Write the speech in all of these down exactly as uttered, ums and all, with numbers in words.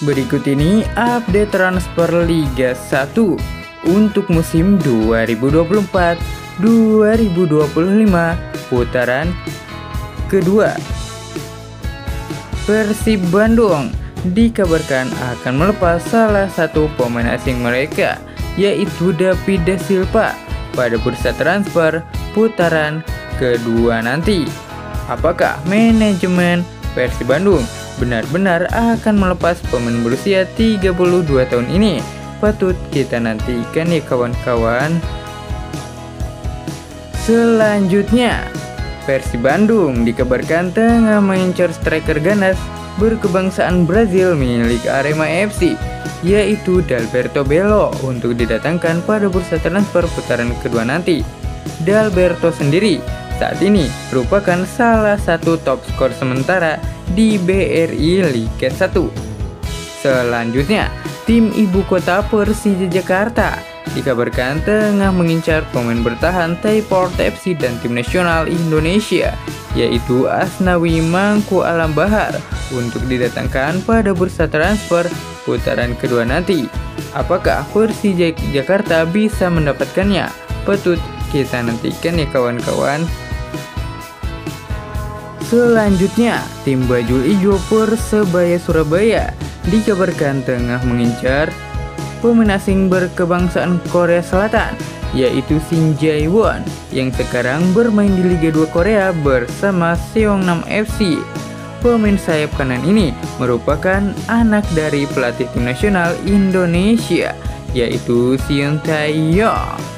Berikut ini update transfer Liga satu untuk musim dua ribu dua puluh empat dua ribu dua puluh lima putaran kedua. Persib Bandung dikabarkan akan melepas salah satu pemain asing mereka, yaitu David Da Silva, pada bursa transfer putaran kedua nanti. Apakah manajemen Persib Bandung benar-benar akan melepas pemain berusia tiga puluh dua tahun ini? Patut kita nantikan ya kawan-kawan. Selanjutnya, Persib Bandung dikabarkan tengah mengincar striker ganas berkebangsaan Brazil milik Arema F C, yaitu Dalberto Belo, untuk didatangkan pada bursa transfer putaran kedua nanti. Dalberto sendiri saat ini merupakan salah satu top skor sementara di B R I Liga satu. Selanjutnya, tim ibu kota Persija Jakarta dikabarkan tengah mengincar pemain bertahan Tayport F C dan tim nasional Indonesia, yaitu Asnawi Mangku Alam Bahar, untuk didatangkan pada bursa transfer putaran kedua nanti. Apakah Persija Jakarta bisa mendapatkannya? Patut kita nantikan ya kawan-kawan. Selanjutnya, tim Bajul Ijo Persebaya Surabaya dikabarkan tengah mengincar pemain asing berkebangsaan Korea Selatan, yaitu Shin Jae-won, yang sekarang bermain di Liga dua Korea bersama Seongnam F C. Pemain sayap kanan ini merupakan anak dari pelatih tim nasional Indonesia, yaitu Shin Tae-yong.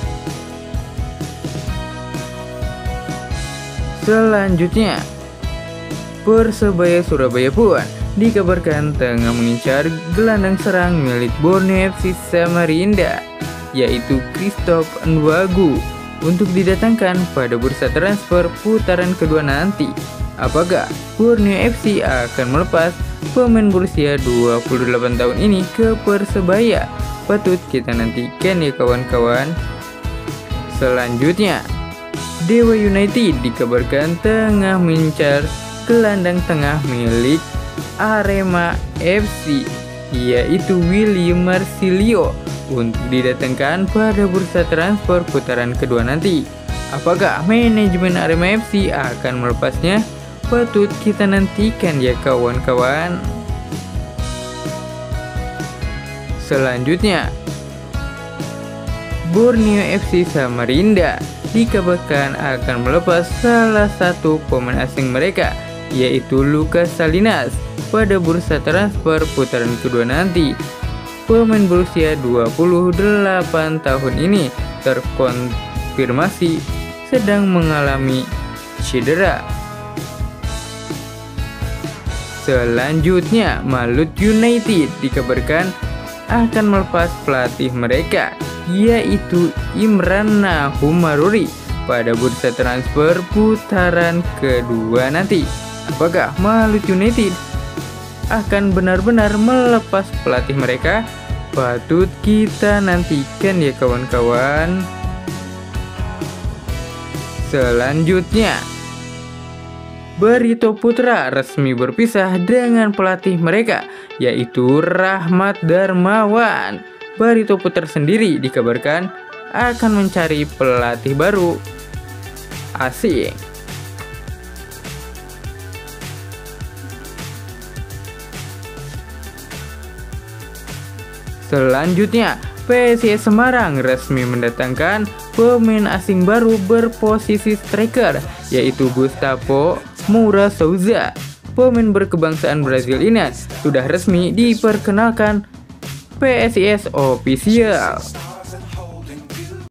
Selanjutnya, Persebaya Surabaya pun dikabarkan tengah mengincar gelandang serang milik Borneo F C Samarinda, yaitu Christophe Nwagu, untuk didatangkan pada bursa transfer putaran kedua nanti. Apakah Borneo F C akan melepas pemain berusia dua puluh delapan tahun ini ke Persebaya? Patut kita nantikan ya kawan-kawan. Selanjutnya, Dewa United dikabarkan tengah mengincar gelandang tengah milik Arema F C, yaitu William Marsilio, untuk didatangkan pada bursa transfer putaran kedua nanti. Apakah manajemen Arema F C akan melepasnya? Patut kita nantikan ya kawan-kawan. Selanjutnya, Borneo F C Samarinda dikabarkan akan melepas salah satu pemain asing mereka, yaitu Lucas Salinas, pada bursa transfer putaran kedua nanti. Pemain berusia dua puluh delapan tahun ini terkonfirmasi sedang mengalami cedera. Selanjutnya, Malut United dikabarkan akan melepas pelatih mereka, yaitu Imran Nahum Maruri, pada bursa transfer putaran kedua nanti. Apakah Malut United akan benar-benar melepas pelatih mereka? Patut kita nantikan ya kawan-kawan. Selanjutnya, Barito Putra resmi berpisah dengan pelatih mereka, yaitu Rahmat Darmawan. Barito Putra sendiri dikabarkan akan mencari pelatih baru asing. Selanjutnya, P S I S Semarang resmi mendatangkan pemain asing baru berposisi striker, yaitu Gustavo Moura Souza. Pemain berkebangsaan Brazil ini sudah resmi diperkenalkan P S I S Official.